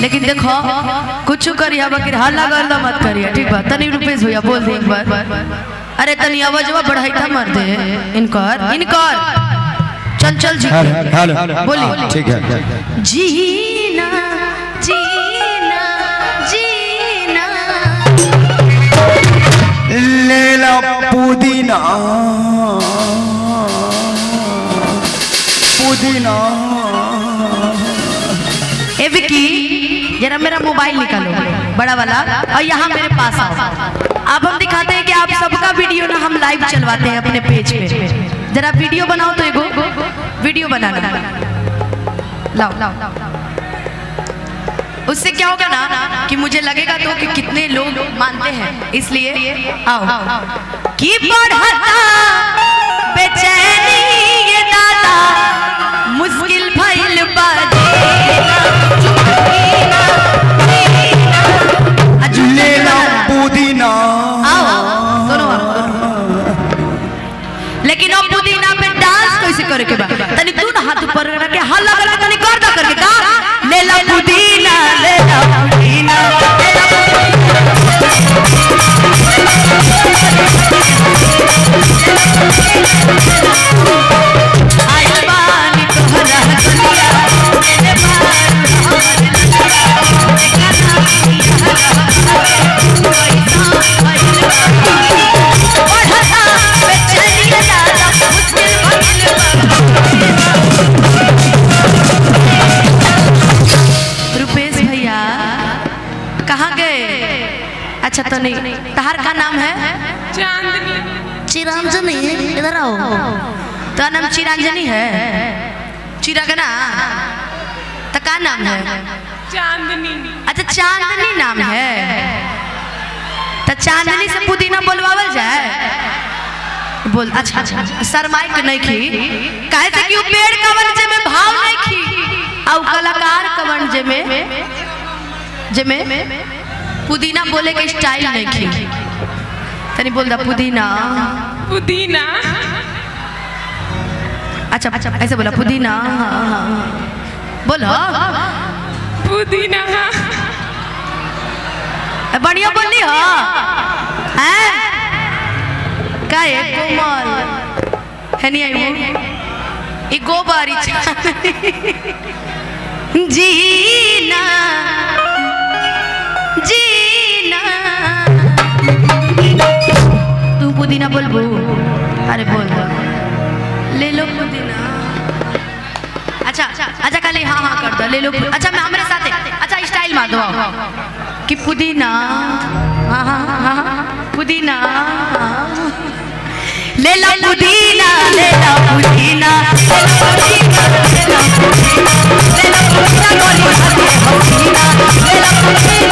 लेकिन देखो कुछ करिया बाकी हल्ला गल्ला मत करिए, ठीक बा? तनी रुपेश भैया बोल दे एक बार। अरे तनी आवाजवा बढ़ाई था मर दे इनकर इनकर। चल चल जी बोली ठीक है। जीना जीना जीना लेला पुदीना पुदीना। ए विकी जरा मेरा मोबाइल निकालो बड़ा वाला और यहाँ मेरे पास आओ। अब हम दिखाते हैं कि आप सबका वीडियो ना हम लाइव चलवाते हैं अपने पेज पे। जरा वीडियो बनाओ तो एगो वीडियो बनाना लाओ। उससे क्या होगा ना कि मुझे लगेगा तो कि कितने लोग मानते हैं, इसलिए आओ। कि बढ़ता बेचैनी ये दादा मुश्किल भइल बाजी लेला पुदीना। लेकिन अब पुदीना पे डांस कैसे करे के बा? तनी तू ना हाथ ऊपर रख के हल्ला करके तनी गर्दा करके का लेला पुदीना लेला पुदीना। आई बानी तोहरा दुनिया मेरे मार रुपेश भैया कहाँ गए? अच्छा तो नहीं, तहार का नाम है? चांदनी। चिरंजनी, इधर आओ। तो नाम चिरंजनी है? चिरगना तो का नाम है? चांदनी। अच्छा चांदनी नाम है। तो चांदनी से पुदीना बोलवावल जाए बोल। अच्छा अच्छा शर्माई के नहीं खी काहे से कि उ पेड़ कवंजे में भाव नहीं खी और कलाकार कवंजे में पुदीना बोले के स्टाइल नहीं खी। तनी बोल दा पुदीना पुदीना। अच्छा अच्छा ऐसे बोला पुदीना बोलो पुदीना। बढ़िया बोली हो हैं का है कोमल है नहीं आई ई गोबारी जीना जीना। तू पुदीना बोलबू? अरे बोल ले लो पुदीना। अच्छा अच्छा खाली हाँ हाँ कर दो ले लो। अच्छा मैं हमारे साथ है। अच्छा स्टाइल मार दो कि पुदीना हाँ हाँ हाँ पुदीना ले लो पुदीना ले लो पुदीना ले लो पुदीना ले लो पुदीना ले लो पुदीना गोली हाथे पुदीना ले लो पुदीना।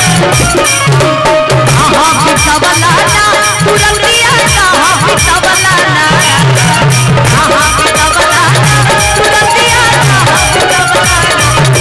हाँ पिता वाला ना पुरनिया का पिता वाला ना हाँ पिता वाला ना पुरनिया का पिता वाला ना।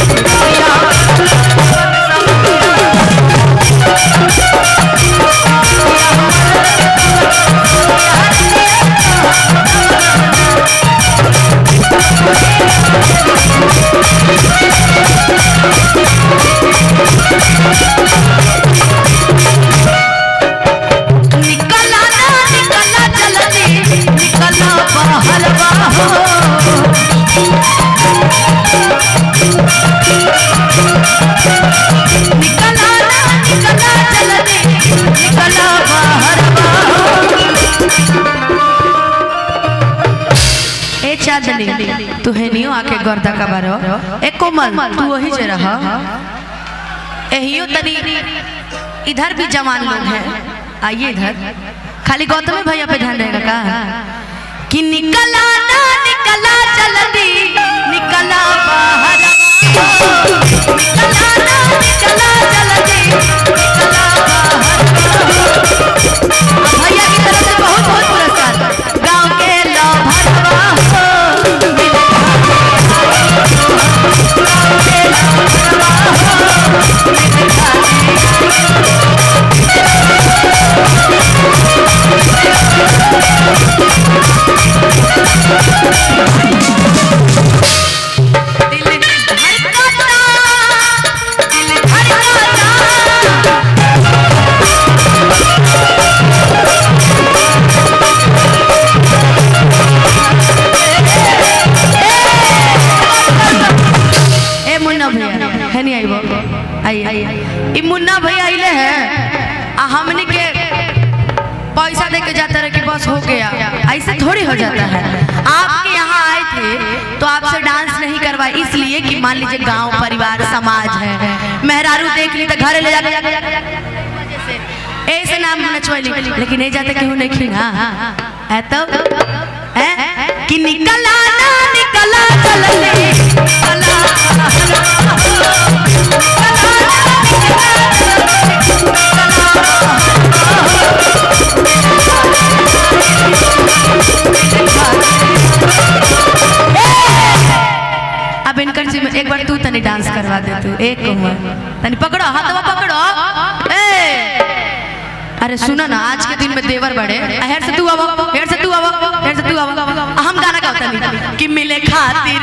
तू है नहीं आके गर्दा का बारो एक कोमल तू वही जे रहा एहियो तनी इधर भी जवान लोग हैं। आइए इधर खाली गौतम भैया पे ध्यान रहेगा का कि निकला ना निकला जल्दी निकला बाहर निकला ना निकला जल्दी निकला बाहर। भैया की तरफ से बहुत बहुत पुरस्कार गांव के लाभरवा दिल धड़कता तरह की बस हो गया, ऐसे थोड़ी हो जाता है। आपके यहाँ आए थे तो आपसे डांस नहीं करवाए इसलिए कि मान लीजिए गांव परिवार समाज है, मेहरारू देख ली तो घर ले जाते ऐसे नाम नचवाली, लेकिन नहीं जाते क्यों नहीं खिना है तो है कि निकला ना निकला चले अब इनकर जी में एक बार तू तनी डांस करवा दे तू एक तनी पकड़ो हाथवा पकड़ो ए अरे सुनो ना आज के दिन में देवर बड़े हेर से तू आवा हेर से तू आवा हेर से तू आवा हम गाना गाता नहीं कि मिले खातिर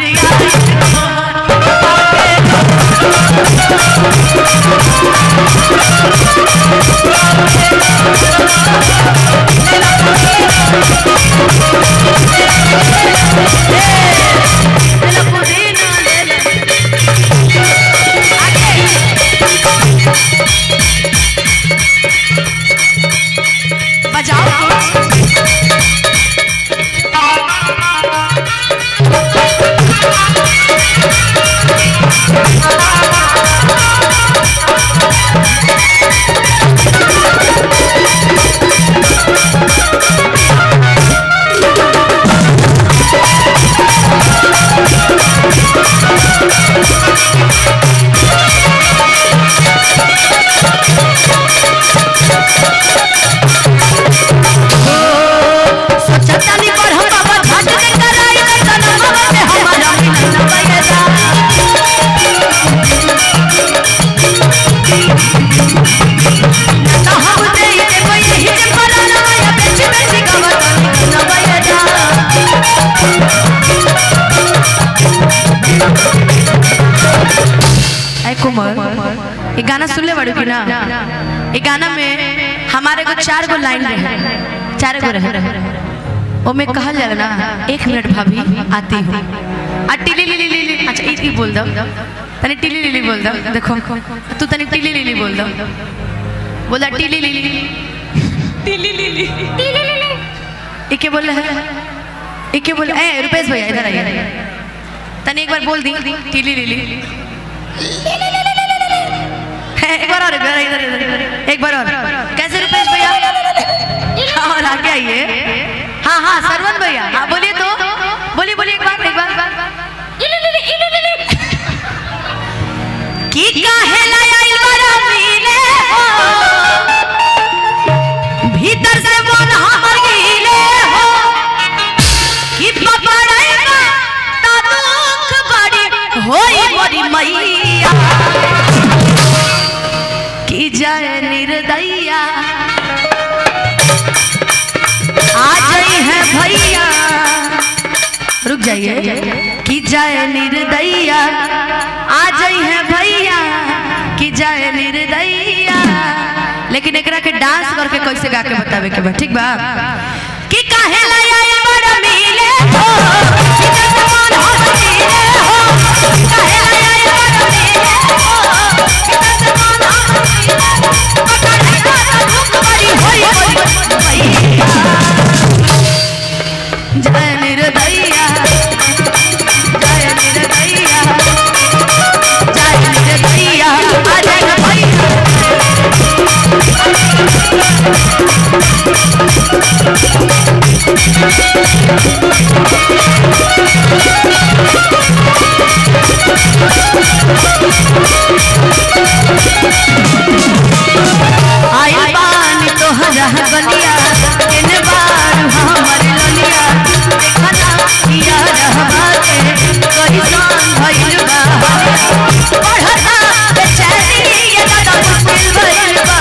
ये गाना सुन ले बड़ू की ना, ये गाना में हमारे को 4 गो लाइन रहे, 4 गो रहे वो में कहल जाला ना 1 मिनट भाभी आती हूँ टिली ली ली अच्छा ई बोल दो तनी टिली ली बोल दो देखो तू तनी टिली ली बोल दो बोला टिली ली इके बोल रहा है इके बोल ए रुपेश भैया इधर आइए तनी एक बार बोल दी टिली ली एक बार और एक बार और कैसे रुपेश भैया और आगे आइए हाँ हाँ सरवन भैया हाँ बोलिए तो बोलिए बोलिए एक बार की काहे लाया बड़ा मिले हो भीतर से मन हमर हिले हो कि पकड़ाएगा ता दुख बड़ी होई बड़ी मैया कि जाए निर्दयिया आ जाई है भैया रुक जाइए कि जाए निर्दयिया आ जाई है भैया कि जाए निर्दयिया लेकिन एकरा के डांस करके कैसे गा के बतावे के बा ठीक बा कि काहे लाया बड़ा मिले हो कि जैसे मन हो मिले हो काहे लाया बड़ा मिले हो कि जैसे मन हो मिले हो पकड़ेगा तो दुख बड़ी होई भैया जय निर्दयिया जय निर्दयिया जय निर्दयिया आ जाएगा भैया आई पानी तो हरा गलिया केने बार हमर ललिया देखना किया रहबा के कहिसान भइल बा पढ़ता बेचारी ये दादा मुश्किल भइल बा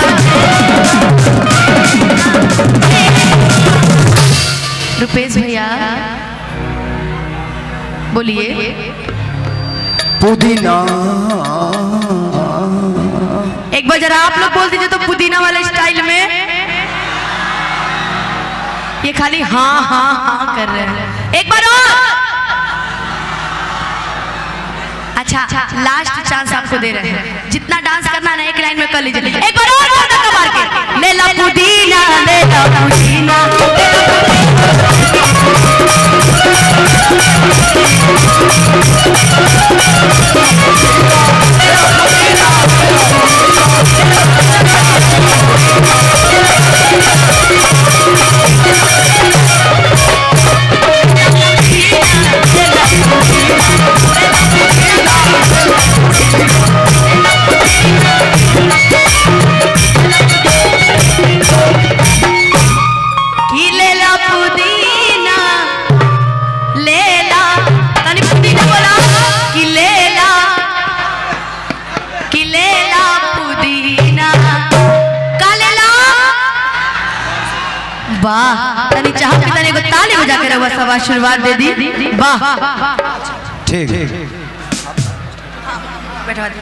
रुपेश भैया बोलिए पुदीना एक बार जरा आप लोग बोल दीजिए तो पुदीना वाले स्टाइल में ये खाली हाँ हाँ हाँ कर रहे हैं एक बार और अच्छा लास्ट चांस आपको दे रहे हैं जितना डांस करना ना एक लाइन में कर लीजिए एक बार और मार के ले ला पुदीना वाह तनी चाह के तनी एगो ताली बजा के रहुआ सब आशीर्वाद दे दी। वाह ठीक बैठवा